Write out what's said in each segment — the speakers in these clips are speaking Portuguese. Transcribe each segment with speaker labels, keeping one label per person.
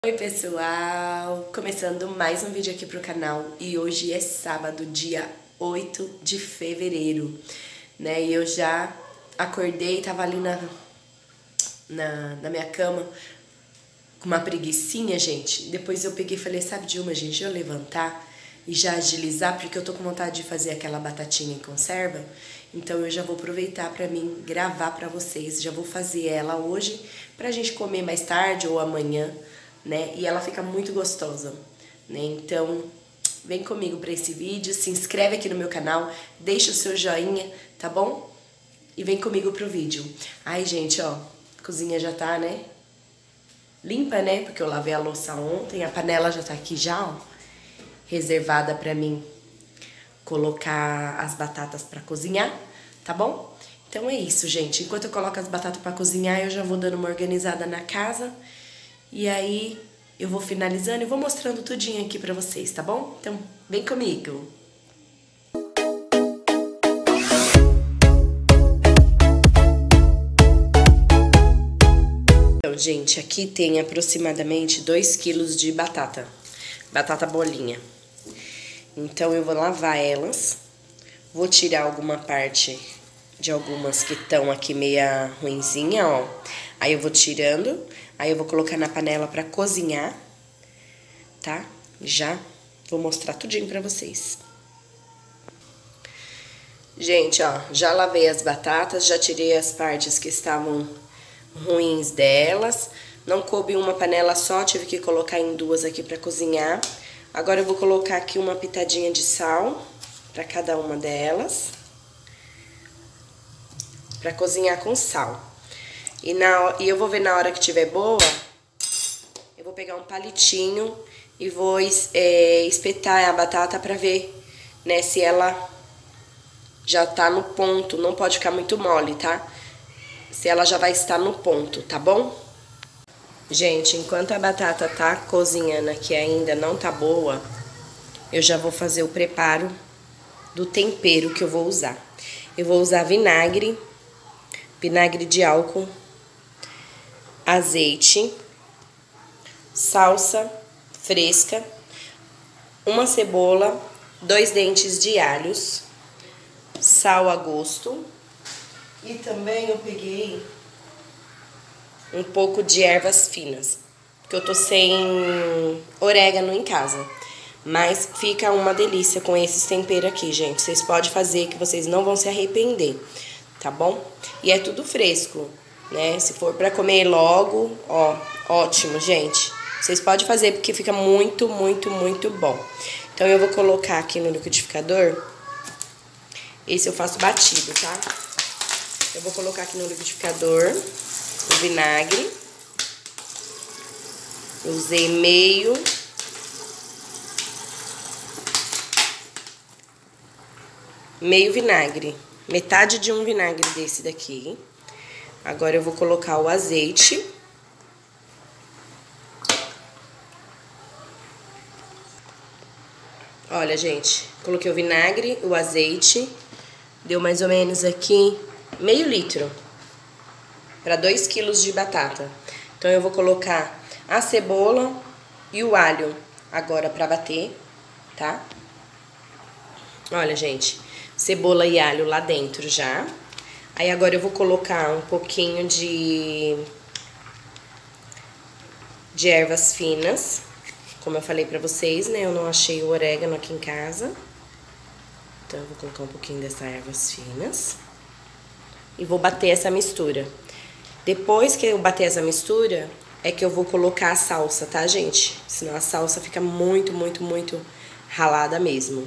Speaker 1: Oi pessoal, começando mais um vídeo aqui pro canal e hoje é sábado, dia 8 de fevereiro, né? E eu já acordei, tava ali na minha cama com uma preguicinha, gente. Depois eu peguei e falei, sabe de uma, gente, eu levantar e já agilizar, porque eu tô com vontade de fazer aquela batatinha em conserva. Então eu já vou aproveitar pra mim gravar pra vocês, já vou fazer ela hoje pra gente comer mais tarde ou amanhã, né? E ela fica muito gostosa, né? Então, vem comigo para esse vídeo, se inscreve aqui no meu canal, deixa o seu joinha, tá bom? E vem comigo pro vídeo. Ai, gente, ó, a cozinha já tá, né? Limpa, né? Porque eu lavei a louça ontem, a panela já tá aqui já, ó, reservada pra mim colocar as batatas pra cozinhar, tá bom? Então é isso, gente. Enquanto eu coloco as batatas pra cozinhar, eu já vou dando uma organizada na casa. E aí eu vou finalizando e vou mostrando tudinho aqui pra vocês, tá bom? Então, vem comigo! Então, gente, aqui tem aproximadamente 2 quilos de batata bolinha. Então, eu vou lavar elas, vou tirar alguma parte de algumas que estão aqui meia ruinzinha, ó. Aí eu vou tirando, aí eu vou colocar na panela pra cozinhar, tá? Já vou mostrar tudinho pra vocês. Gente, ó, já lavei as batatas, já tirei as partes que estavam ruins delas. Não coube uma panela só, tive que colocar em duas aqui pra cozinhar. Agora eu vou colocar aqui uma pitadinha de sal pra cada uma delas, pra cozinhar com sal. E eu vou ver na hora que tiver boa, eu vou pegar um palitinho e vou espetar a batata pra ver, né, se ela já tá no ponto. Não pode ficar muito mole, tá? Se ela já vai estar no ponto, tá bom? Gente, enquanto a batata tá cozinhando aqui ainda não tá boa, eu já vou fazer o preparo do tempero que eu vou usar. Eu vou usar vinagre de álcool, azeite, salsa fresca, uma cebola, 2 dentes de alhos, sal a gosto. E também eu peguei um pouco de ervas finas, porque eu tô sem orégano em casa. Mas fica uma delícia com esses temperos aqui, gente. Vocês podem fazer que vocês não vão se arrepender, tá bom? E é tudo fresco, né? Se for pra comer logo, ó, ótimo, gente. Vocês podem fazer porque fica muito, muito, muito bom. Então eu vou colocar aqui no liquidificador. Esse eu faço batido, tá? Eu vou colocar aqui no liquidificador o vinagre. Eu usei meio vinagre, metade de um vinagre desse daqui. Agora eu vou colocar o azeite. Olha, gente, coloquei o vinagre, o azeite, deu mais ou menos aqui meio litro para 2 quilos de batata. Então eu vou colocar a cebola e o alho agora para bater, tá? Olha, gente, cebola e alho lá dentro já. Aí agora eu vou colocar um pouquinho de ervas finas. Como eu falei pra vocês, né, eu não achei o orégano aqui em casa. Então eu vou colocar um pouquinho dessas ervas finas. E vou bater essa mistura. Depois que eu bater essa mistura, é que eu vou colocar a salsa, tá, gente? Senão a salsa fica muito, muito, muito ralada mesmo.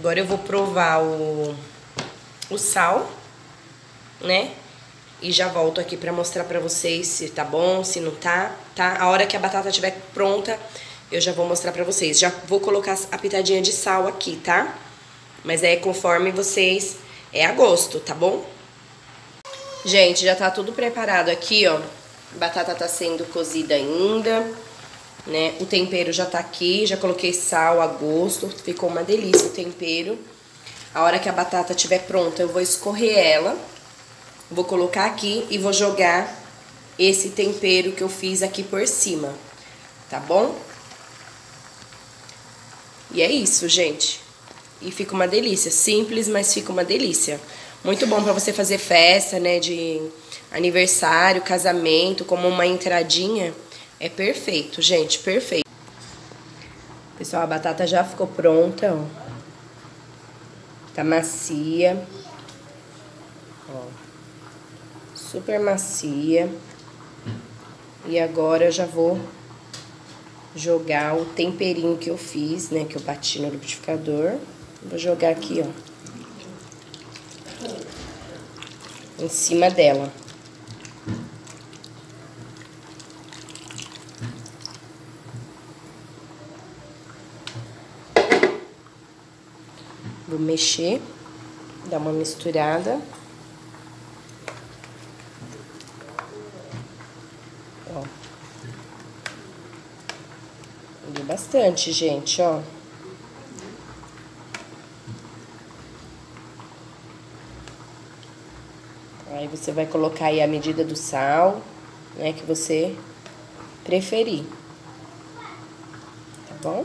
Speaker 1: Agora eu vou provar o sal, né? E já volto aqui pra mostrar pra vocês se tá bom, se não tá, tá? A hora que a batata estiver pronta, eu já vou mostrar pra vocês. Já vou colocar a pitadinha de sal aqui, tá? Mas é conforme vocês... É a gosto, tá bom? Gente, já tá tudo preparado aqui, ó. A batata tá sendo cozida ainda, né? O tempero já tá aqui, já coloquei sal a gosto. Ficou uma delícia o tempero. A hora que a batata estiver pronta, eu vou escorrer ela. Vou colocar aqui e vou jogar esse tempero que eu fiz aqui por cima, tá bom? E é isso, gente. E fica uma delícia. Simples, mas fica uma delícia. Muito bom pra você fazer festa, né? De aniversário, casamento, como uma entradinha. É perfeito, gente. Perfeito. Pessoal, a batata já ficou pronta, ó. Tá macia. Ó. Super macia. E agora eu já vou jogar o temperinho que eu fiz, né? Que eu bati no liquidificador. Vou jogar aqui, ó. Em cima dela. Vou mexer. Dar uma misturada. Ó. Deu bastante, gente, ó. Aí você vai colocar aí a medida do sal, né, que você preferir. Tá bom?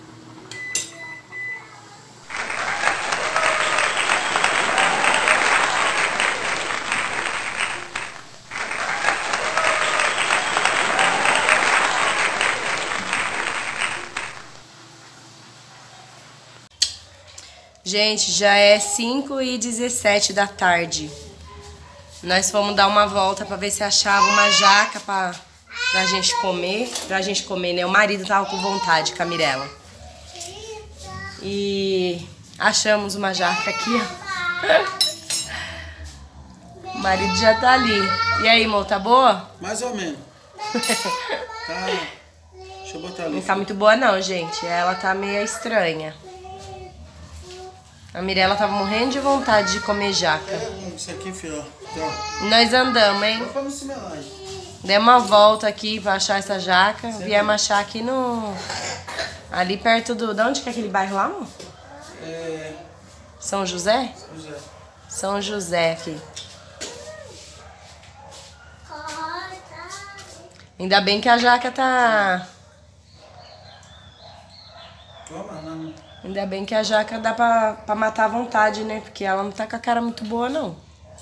Speaker 1: Gente, já é 5h17 da tarde. Nós fomos dar uma volta pra ver se achava uma jaca pra gente comer. Pra gente comer, né? O marido tava com vontade, com a Mirella. E achamos uma jaca aqui, ó. O marido já tá ali. E aí, amor, tá boa?
Speaker 2: Mais ou menos. Tá. Deixa eu botar ali.
Speaker 1: Não tá muito boa não, gente. Ela tá meio estranha. A Mirella tava morrendo de vontade de comer jaca.
Speaker 2: Isso aqui, filho, ó.
Speaker 1: Nós andamos, hein?
Speaker 2: Vamos no cima lá, hein?
Speaker 1: Demos uma volta aqui pra achar essa jaca. Viemos achar aqui no... Ali perto do... De onde que é aquele bairro lá, amor?
Speaker 2: É...
Speaker 1: São José?
Speaker 2: São José.
Speaker 1: São José aqui. Ainda bem que a jaca tá...
Speaker 2: Toma, não.
Speaker 1: Ainda bem que a jaca dá pra matar à vontade, né? Porque ela não tá com a cara muito boa, não.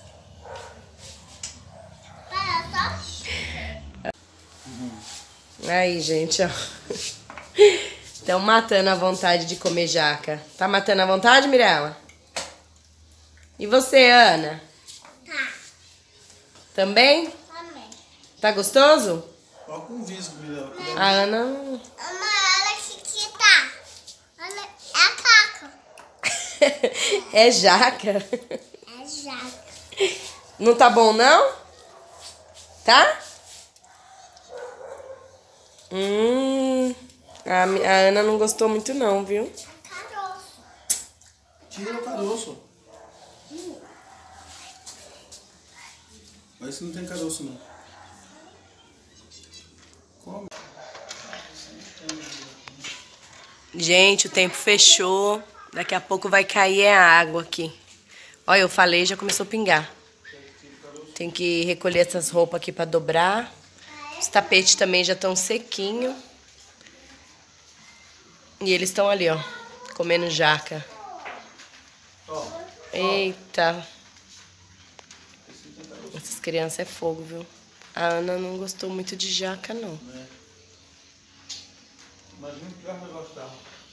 Speaker 1: Aí, gente, ó. Estão matando a vontade de comer jaca. Tá matando a vontade, Mirella? E você, Ana?
Speaker 3: Tá.
Speaker 1: Também?
Speaker 3: Também.
Speaker 1: Tá gostoso?
Speaker 2: Ó com visgo, Mirella.
Speaker 1: A Ana...
Speaker 3: Mamãe, olha que tá. Olha, é a caca.
Speaker 1: É jaca.
Speaker 3: É jaca.
Speaker 1: Não tá bom, não? Tá? A Ana não gostou muito não, viu?
Speaker 3: É caroço.
Speaker 2: Tira o caroço. Mas esse não tem caroço, não. Come.
Speaker 1: Gente, o tempo fechou. Daqui a pouco vai cair a água aqui. Olha, eu falei, já começou a pingar. Tem que recolher essas roupas aqui pra dobrar. Os tapetes também já estão sequinhos. E eles estão ali, ó, comendo jaca. Eita. Essas crianças é fogo, viu? A Ana não gostou muito de jaca, não.
Speaker 2: Imagina que ela vai gostar.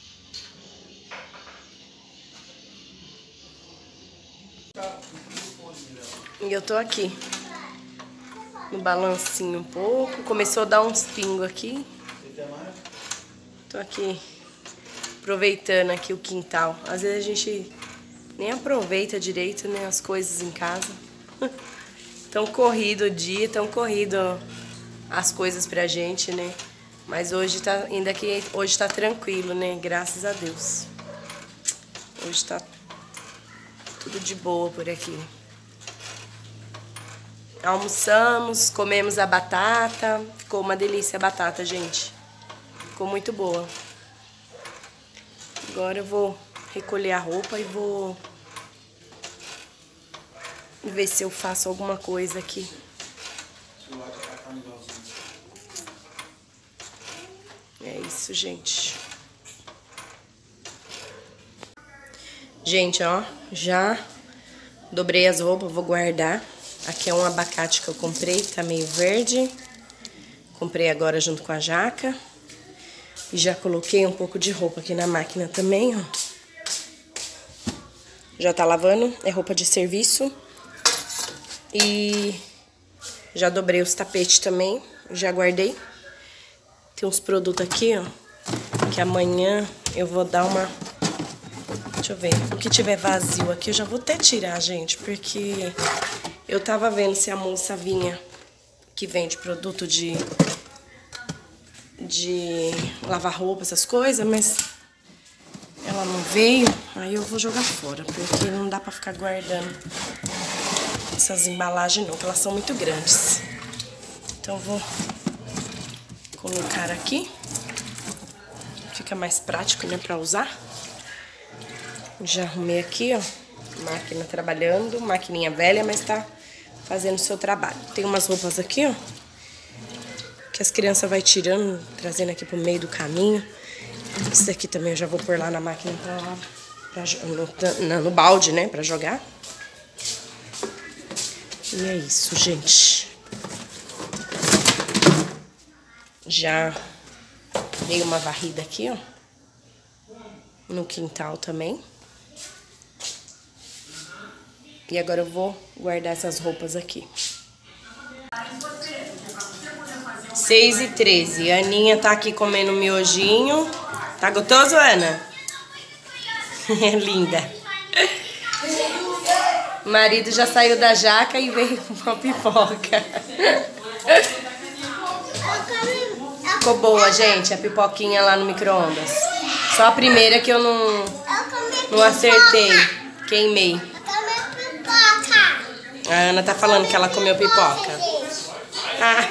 Speaker 1: E eu tô aqui. No balancinho um pouco. Começou a dar uns pingos aqui.
Speaker 2: Você quer mais?
Speaker 1: Tô aqui Aproveitando aqui o quintal. Às vezes a gente nem aproveita direito, né, as coisas em casa. Tão corrido o dia, tão corrido as coisas pra gente, né? Mas hoje tá, ainda que hoje tá tranquilo, né? Graças a Deus. Hoje tá tudo de boa por aqui. Almoçamos, comemos a batata. Ficou uma delícia a batata, gente. Ficou muito boa. Agora eu vou recolher a roupa e vou ver se eu faço alguma coisa aqui. É isso, gente. Gente, ó, já dobrei as roupas, vou guardar. Aqui é um abacate que eu comprei, tá meio verde. Comprei agora junto com a jaca. E já coloquei um pouco de roupa aqui na máquina também, ó. Já tá lavando, é roupa de serviço. E já dobrei os tapetes também, já guardei. Tem uns produtos aqui, ó, que amanhã eu vou dar uma... Deixa eu ver, o que tiver vazio aqui eu já vou até tirar, gente, porque eu tava vendo se a moça vinha, que vende produto de lavar roupa, essas coisas, mas ela não veio, aí eu vou jogar fora, porque não dá pra ficar guardando essas embalagens não, porque elas são muito grandes. Então eu vou colocar aqui, fica mais prático, né, pra usar. Já arrumei aqui, ó, máquina trabalhando, maquininha velha, mas tá fazendo o seu trabalho. Tem umas roupas aqui, ó, que as crianças vai tirando, trazendo aqui pro meio do caminho. Esse daqui também eu já vou pôr lá na máquina no balde, né, pra jogar. E é isso, gente. Já dei uma varrida aqui, ó, no quintal também. E agora eu vou guardar essas roupas aqui. 6h13. A Aninha tá aqui comendo miojinho. Tá gostoso, Ana? É linda. O marido já saiu da jaca e veio com uma pipoca. Ficou boa, gente, a pipoquinha lá no micro-ondas. Só a primeira que eu não acertei. Queimei. A Ana tá falando que ela comeu pipoca. Ah.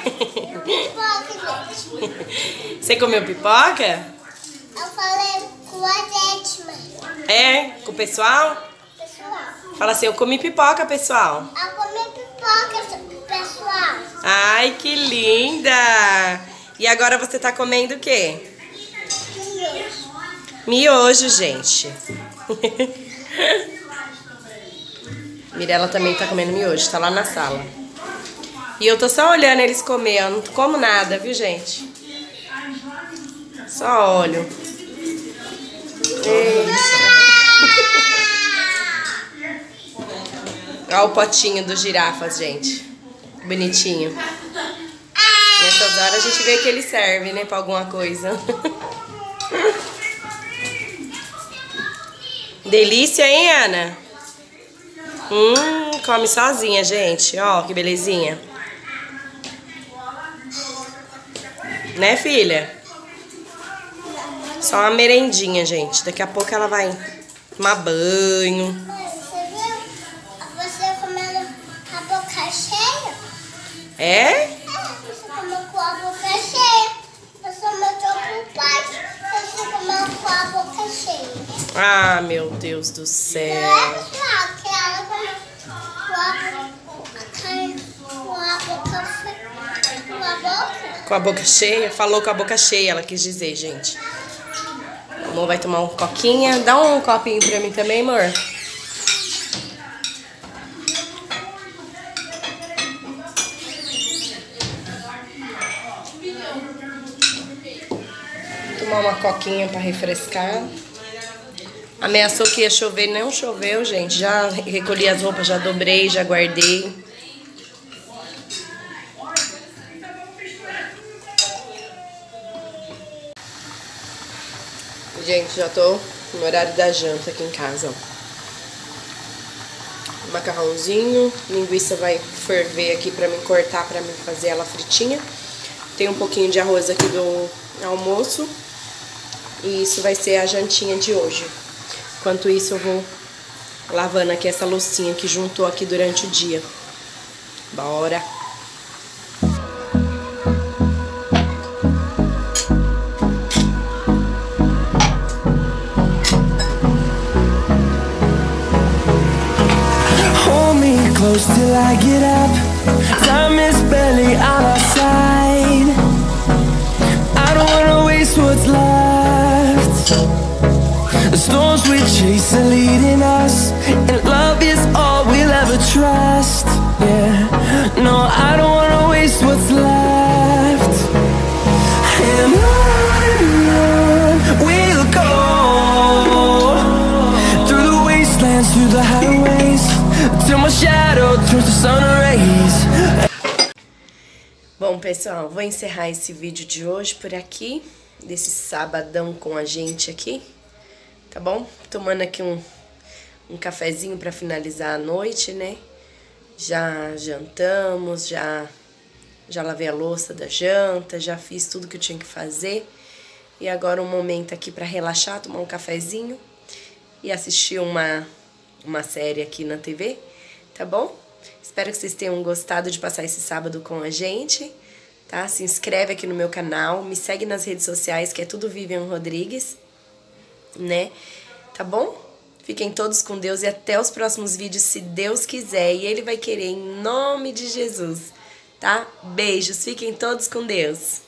Speaker 1: Você comeu pipoca?
Speaker 3: Eu falei com a gente, mãe.
Speaker 1: É? Com o pessoal? Fala assim, eu comi pipoca, pessoal.
Speaker 3: Eu comi pipoca, pessoal.
Speaker 1: Ai, que linda! E agora você tá comendo o quê? Miojo, gente. Mirella também tá comendo miojo, tá lá na sala. E eu tô só olhando eles comer, eu não como nada, viu, gente? Só olho. Olha o potinho dos girafas, gente. Bonitinho. Nessas horas a gente vê que ele serve, né, pra alguma coisa. Delícia, hein, Ana? Come sozinha, gente. Ó, que belezinha. Né, filha? Só uma merendinha, gente. Daqui a pouco ela vai tomar banho.
Speaker 3: Você viu? Você comendo a boca cheia?
Speaker 1: É?
Speaker 3: Você comeu com a boca cheia. Eu sou mostrou pro pai. Você comeu com a boca cheia.
Speaker 1: Ah, meu Deus do céu.
Speaker 3: Não é, pessoal, que ela comeu
Speaker 1: Com a boca cheia? Falou com a boca cheia, ela quis dizer, gente. O amor vai tomar um coquinha. Dá um copinho pra mim também, amor. Tomar uma coquinha pra refrescar. Ameaçou que ia chover, não choveu, gente. Já recolhi as roupas, já dobrei, já guardei. Gente, já tô no horário da janta aqui em casa, ó. Macarrãozinho, linguiça vai ferver aqui pra mim cortar, pra mim fazer ela fritinha. Tem um pouquinho de arroz aqui do almoço. E isso vai ser a jantinha de hoje. Enquanto isso eu vou lavando aqui essa loucinha que juntou aqui durante o dia. Bora!
Speaker 4: Close till I get up. Time is barely on our side. I don't wanna waste what's left. The storms we chase are leading us, and love is all we'll ever trust. Yeah, no, I don't wanna waste what's left. And on we'll go, through the wastelands, through the highways, till my shadow turns to sun rays.
Speaker 1: Bom, pessoal, vou encerrar esse vídeo de hoje por aqui, desse sabadão com a gente aqui, tá bom? Tomando aqui um cafezinho pra finalizar a noite, né? Já jantamos, já lavei a louça da janta, já fiz tudo que eu tinha que fazer. E agora um momento aqui pra relaxar, tomar um cafezinho e assistir uma série aqui na TV, tá bom? Espero que vocês tenham gostado de passar esse sábado com a gente, tá? Se inscreve aqui no meu canal, me segue nas redes sociais, que é tudo Vivian Rodrigues, né? Tá bom? Fiquem todos com Deus e até os próximos vídeos, se Deus quiser, e Ele vai querer, em nome de Jesus, tá? Beijos, fiquem todos com Deus.